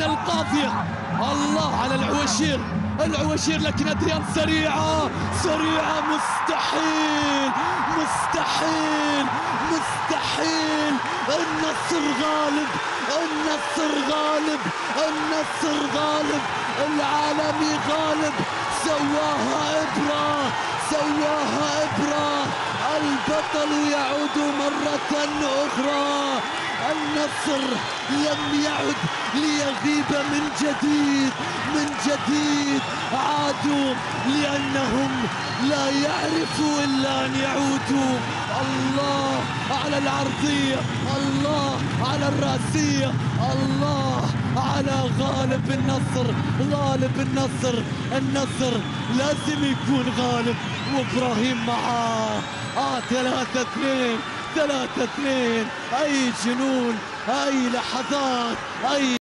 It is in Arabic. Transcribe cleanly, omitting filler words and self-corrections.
من القاضية. الله على العواشير، العواشير لكن أدريان سريعة سريعة. مستحيل مستحيل مستحيل. النصر غالب، النصر غالب، النصر غالب، العالمي غالب. سواها إبرة، سواها إبرة. البطل يعود مرة أخرى. النصر لم يعد ليغيب من جديد، من جديد. عادوا لأنهم لا يعرفوا إلا أن يعودوا. الله على العرضية، الله على الرأسية، الله على غالب النصر، غالب النصر. النصر لازم يكون غالب وإبراهيم معاه. 3-2، 3-2. أي جنون، أي لحظات، أي